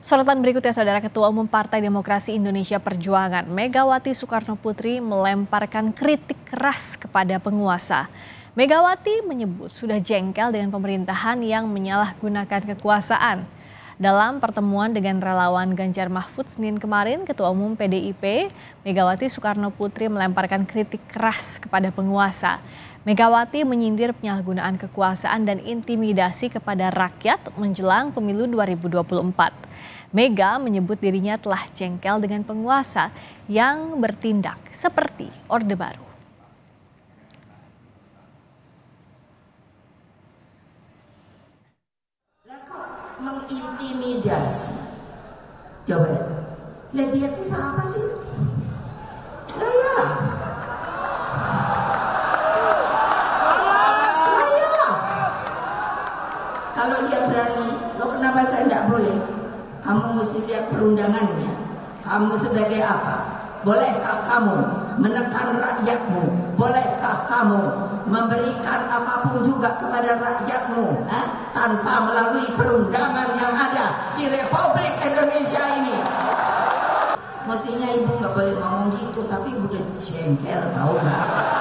Sorotan berikutnya, Saudara. Ketua Umum Partai Demokrasi Indonesia Perjuangan, Megawati Soekarnoputri, melemparkan kritik keras kepada penguasa. Megawati menyebut sudah jengkel dengan pemerintahan yang menyalahgunakan kekuasaan. Dalam pertemuan dengan relawan Ganjar Mahfud Senin kemarin, Ketua Umum PDIP, Megawati Soekarnoputri, melemparkan kritik keras kepada penguasa. Megawati menyindir penyalahgunaan kekuasaan dan intimidasi kepada rakyat menjelang pemilu 2024. Mega menyebut dirinya telah jengkel dengan penguasa yang bertindak seperti Orde Baru. Lah kok mengintimidasi? Coba, lihat dia tuh siapa sih? Lah iyalah. Lah iyalah. Kalau dia berani, lo kenapa saya nggak boleh? Kamu mesti lihat perundangannya. Kamu sebagai apa? Bolehkah kamu menekan rakyatmu? Bolehkah kamu memberikan apapun juga kepada rakyatmu tanpa melalui perundangan yang ada di Republik Indonesia ini? Mestinya ibu nggak boleh ngomong gitu, tapi udah jengkel, tahu nggak?